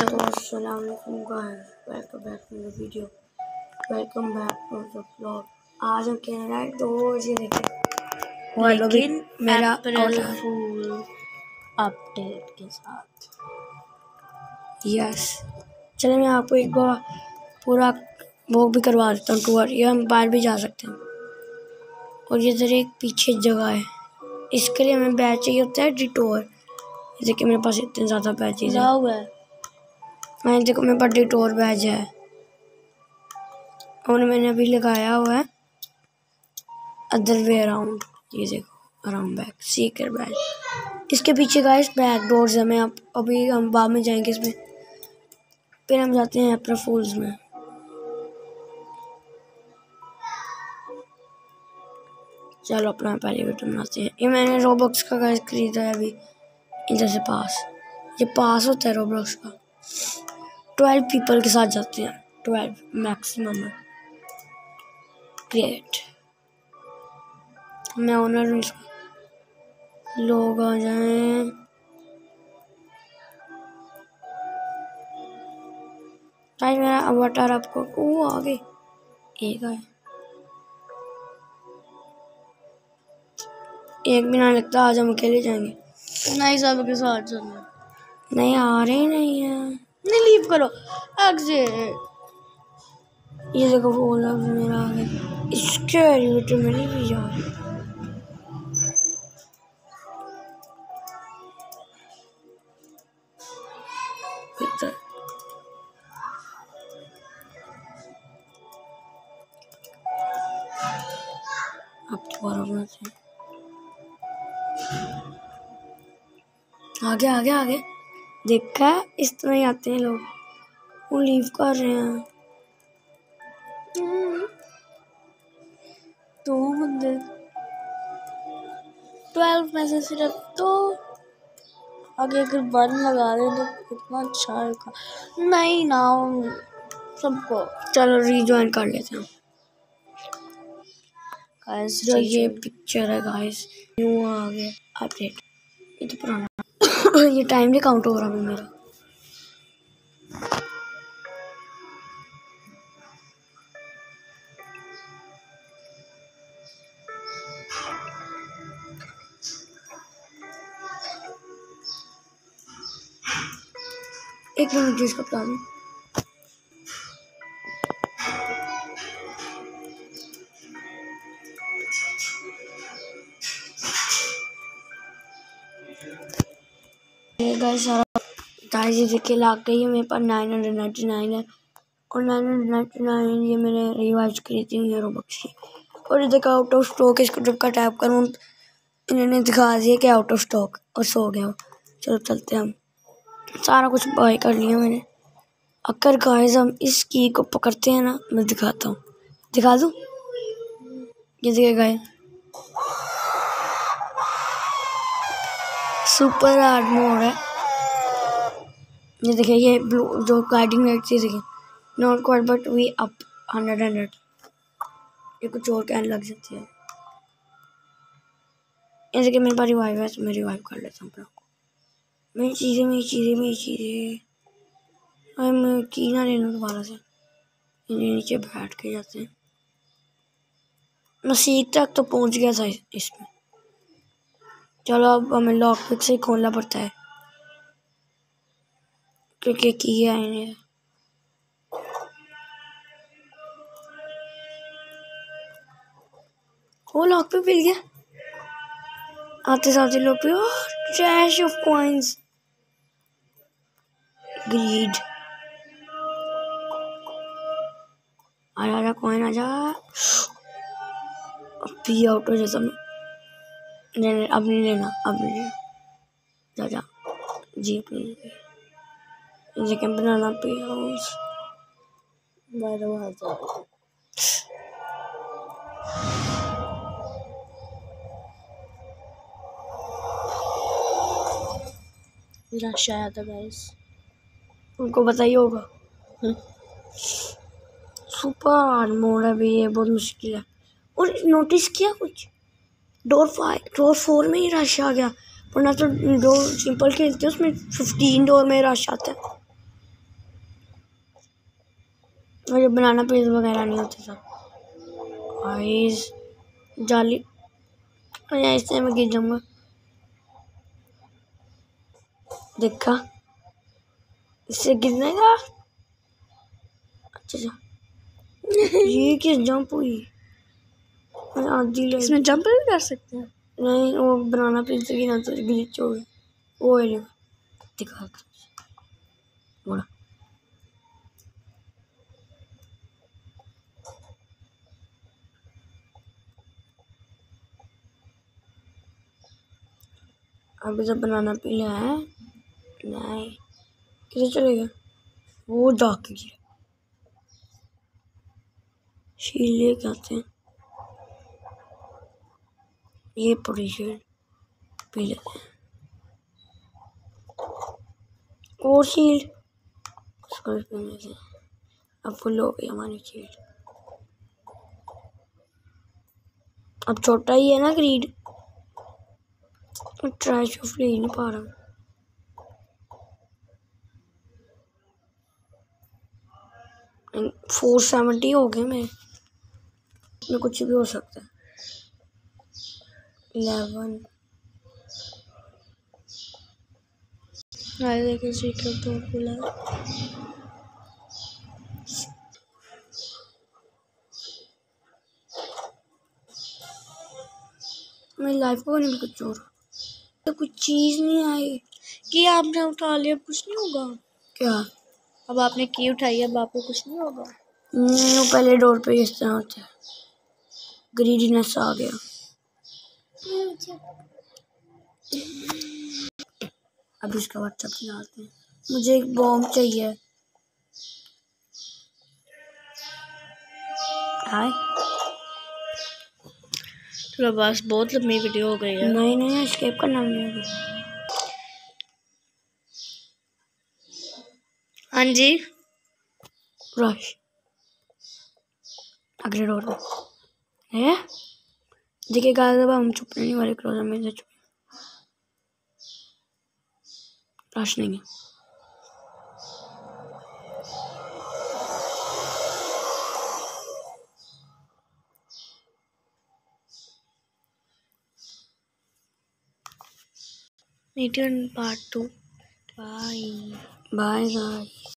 अस्सलाम वालेकुम guys, welcome back to the video, welcome back to the vlog. आज हम खेल रहे हैं डोर। ये देखें, लेकिन मेरा अप्रैल फूल अपडेट के साथ। यस, चलिए मैं आपको एक बार पूरा वो भी करवा देता हूँ टूर। ये हम बाहर भी जा सकते हैं। और ये इधर एक पीछे जगह है, इसके लिए हमें बैच चाहिए होता है डिटोर। देखिए मेरे पास इतने ज़्यादा बैचेज हैं। मैं देखो मेरे पास डिटोर बैच है और मैंने अभी लगाया हुआ है अदर वे अराउंड। ये देखो अराउंड बैक सीकर बैच। इसके पीछे गाइस बैक डोर्स है। मैं अभी हम बाद में जाएंगे इसमें, फिर हम जाते हैं अप्रैल फूल्स में। चलो अपना पहले वीडियो बनाते हैं। ये मैंने रोबॉक्स का गाइस खरीदा है अभी इधर से पास। ये पास होता है रोबॉक्स का। 12 पीपल के साथ जाते हैं, 12 मैक्सिमम है। ग्रेट, मैं ओनर हूँ इसका। लोग आ जाएं। गाइस मेरा अवतार आपको वो आगे एक है, एक भी ना लगता। आज हम अकेले जाएंगे। नहीं, सब के साथ चलना। नहीं आ रहे नहीं है। नहीं, लीव करो एग्जिट। ये देखो फूल अब मेरा आ गया। इसके एलिवेटर में नहीं भी जा रही। अब दोबारा बनाते हैं। आगे आगे आगे देखा है, इस तरह ही आते हैं लोग। वो लीव कर रहे हैं। दो बंदे 12 में से सिर्फ तो आगे अगर 1 लगा दे तो कितना अच्छा है। नहीं ना सबको चलो रीजॉइन कर लेते हैं। गाइस जो ये पिक्चर है गाइस न्यू आ गया अपडेट। ये तो पुराना ये टाइम नहीं काउंट हो रहा है मेरा। एक मिनट इसका बता दूं। गाइस सारा गाइस देखिए लाग गई है मेरे पास 999 है। और 999 ये मैंने रिवाइज खरीदी हुई है रोबक्स की। और ये देखा आउट ऑफ स्टॉक। इसको जब का टैप करूँ इन्होंने दिखा दिया कि आउट ऑफ स्टॉक और सो गया वो। चलो चलते हैं। हम सारा कुछ बाय कर लिया मैंने। अगर गाइस हम इस की को पकड़ते हैं ना, मैं दिखाता हूँ, दिखा दूँ। ये देखिए गाइस सुपर हार्ड मोड है। ये देखिए ये ब्लू जो गाइडिंग लाइट थी, देखिए not quite but we up 100। ये कुछ और कहने लग सकती है। ये देखिए मेरे पास रिवाइव है, तो मैं रिवाइव कर लेता हूँ अपने आपको। मेरी चीज़ें मैं की ना ले लूँ दोबारा से। इन्हें नीचे बैठ के जाते हैं। मैं सीख तक तो पहुँच गया था इसमें। चलो अब हमें लॉक पिक से खोलना पड़ता है क्योंकि किया इन्हें। वो लॉक पिक मिल गया। आते साथ लोग पे ट्रैश ऑफ कॉइंस। ग्रीड आजा कॉइन आजा। अब आउट हो जाता मैं। नहीं अब नहीं लेना, अब नहीं लेना। जा जी प्लीज। जगह बनाना पे हाउस रश आया था गाइस, उनको बताइए होगा। सुपर हार्ड मोड है भी, ये बहुत मुश्किल है। और नोटिस किया कुछ डोर 4 में ही रश आ गया, वरना तो डोर सिंपल खेलते हैं उसमें 15 डोर में रश आता है। मुझे बनाना पीस वगैरह नहीं होते सब। गाइस जाली ऐसे मैं गिर जाऊंगा। देखा इससे गिरने का। अच्छा ये किस जंप हुई? मैं आधी ले इसमें जंप भी कर सकते हैं। नहीं वो बनाना पीस की ना तो ग्लिच हो गई। वो है दिखा बड़ा। अभी जब बनाना पीला है नहीं किसे चलेगा वो जाके गिरा। शीले कहते हैं ये पड़ी शील पी लेते हैं और शील पीने से अब फुल हो गई हमारी शील। अब छोटा ही है ना ग्रीड। ट्रैश ऑफ ले नहीं पा रहा। 470 हो गए मैं। इसमें कुछ भी हो सकता है। 11 देखिए सीक्रेट तो खुला। मेरी लाइफ को नहीं कुछ और तो कुछ चीज नहीं आई कि आपने उठा लिया कुछ नहीं होगा। क्या अब आपने की उठाई अब आपको कुछ नहीं होगा। वो पहले डोर पे इस तरह होता है। ग्रीडीनेस आ गया। अब इसका व्हाट्सएप चलाते हैं। मुझे एक बॉम्ब चाहिए। हाय चलो बस बहुत लंबी वीडियो हो गई है। नहीं एस्केप करना नहीं अभी। हाँ जी रश अगले डोर पे है। देखिए गाइस अब हम चुप नहीं वाले क्लोजर में से चुप रश नहीं है। Meet in part 2 bye bye guys.